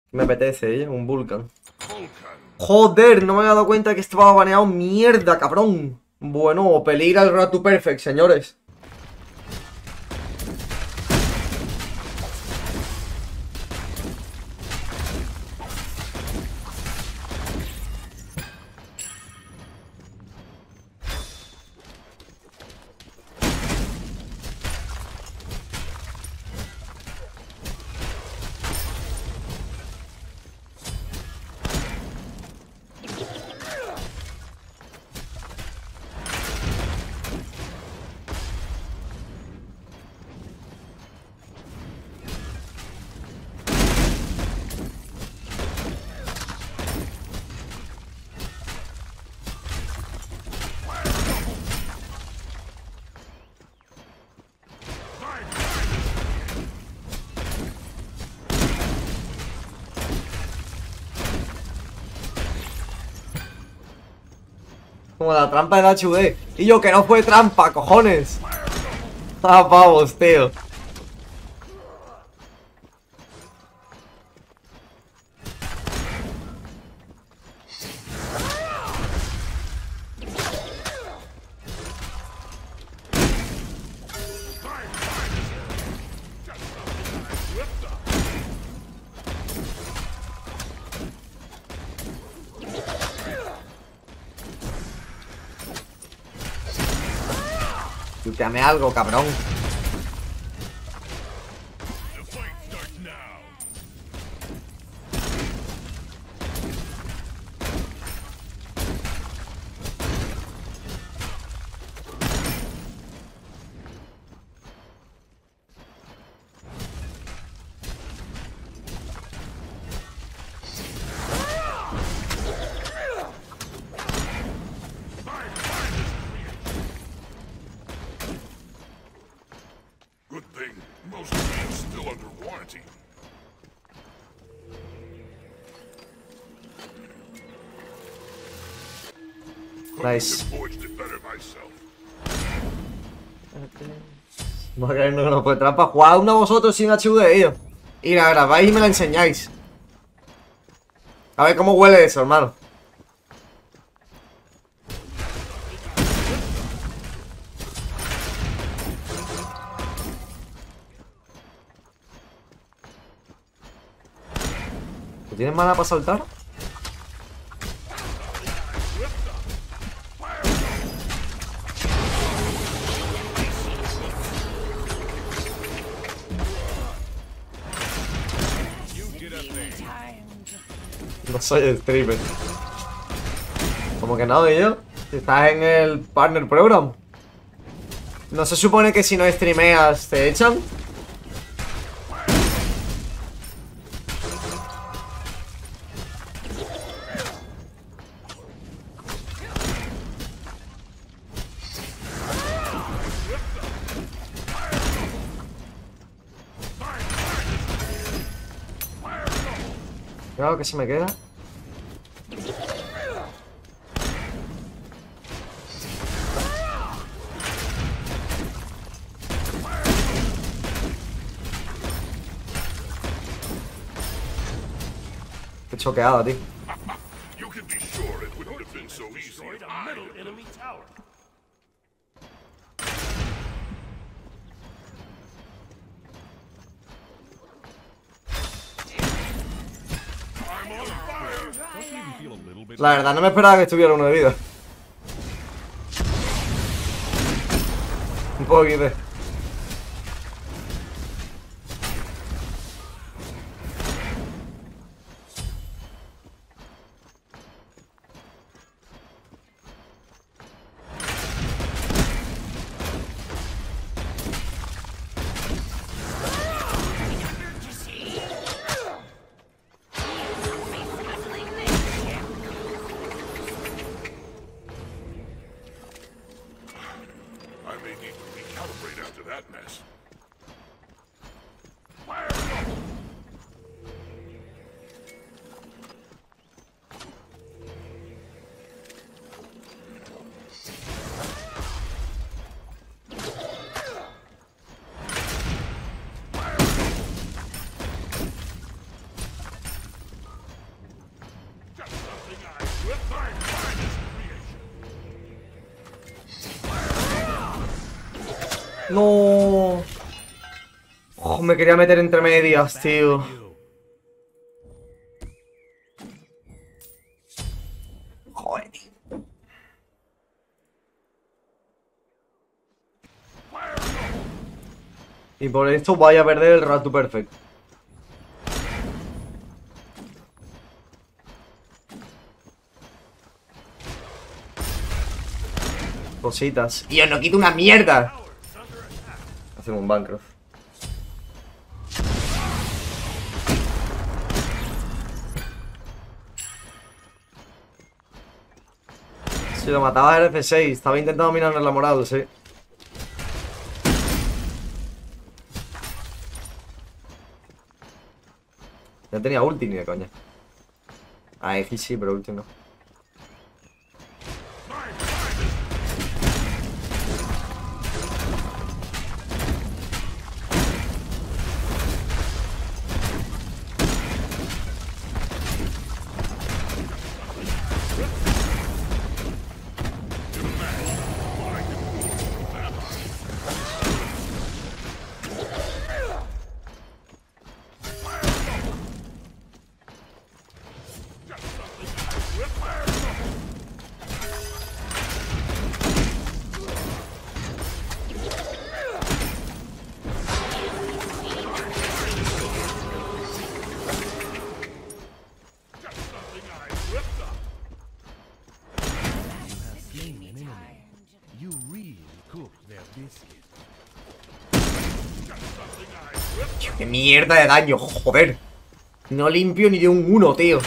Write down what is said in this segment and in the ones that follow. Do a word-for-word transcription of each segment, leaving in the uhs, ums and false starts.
Me apetece, ¿eh? Un Vulcan. Joder, no me había dado cuenta que estaba baneado. Mierda, cabrón. Bueno, peligra el Road to Perfect, señores. Como la trampa del H U D. Y yo, que no fue trampa, cojones. Ah, vamos, tío. Yuteame algo, cabrón. Nice. No que no, no fue trampa. Jugad uno vosotros sin H U D, tío. Y la grabáis y me la enseñáis. A ver cómo huele eso, hermano. ¿Tienes mana para saltar? No soy streamer. Como que no, yo. Si estás en el Partner Program. ¿No se supone que si no streameas te echan? Claro que se me queda. Qué choqueado, tío. La verdad, no me esperaba que estuviera uno de vida. Un poquito. No. Oh, me quería meter entre medias, tío. Joder, tío. Y por esto vaya a perder el Rato Perfect. Cositas. Y yo no quito una mierda. Hacemos un Bancroft. Si lo mataba el F seis, estaba intentando mirarme la moral, sí. No tenía ulti ni de coña. Ah, X sí, pero ulti no. Tío, qué mierda de daño, joder. No limpio ni de un uno, tío.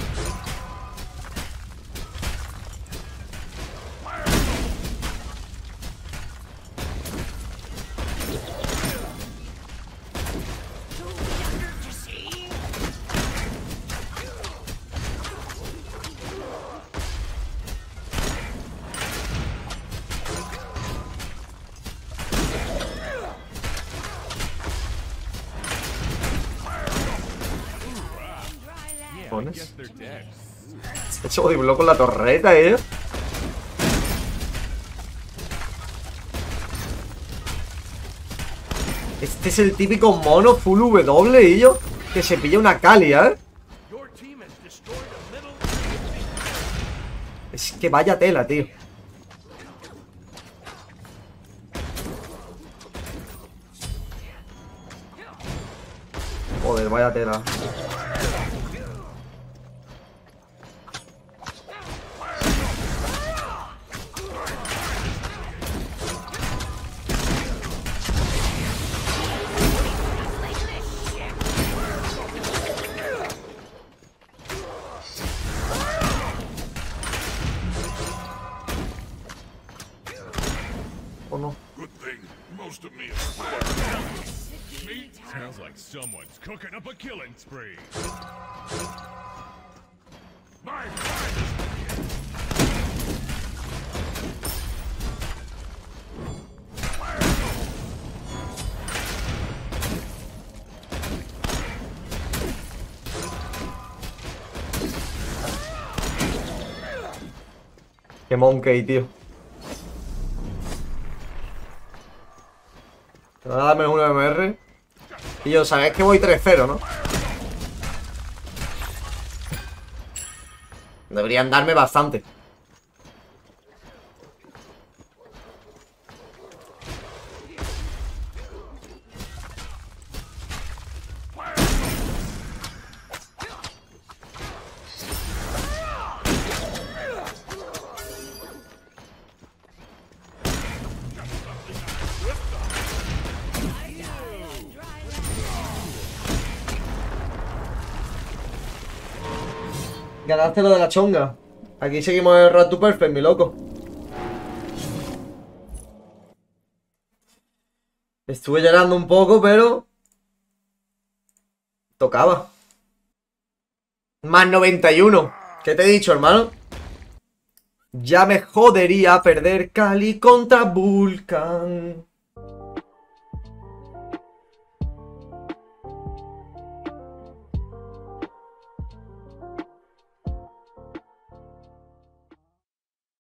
¿Pones? He hecho bodyblock con la torreta, eh. Este es el típico mono full W, y yo que se pilla una calia, eh. Es que vaya tela, tío. Joder, vaya tela. ¿O no? Sounds like someone's cooking up a killing spree. Qué monkey, tío. Te va a darme un M R. Y yo, sabéis que voy tres cero, ¿no? Deberían darme bastante. Ganaste lo de la chonga. Aquí seguimos el Road to Perfect, mi loco. Estuve llorando un poco, pero tocaba. Más noventa y uno. ¿Qué te he dicho, hermano? Ya me jodería perder Cali contra Vulcan.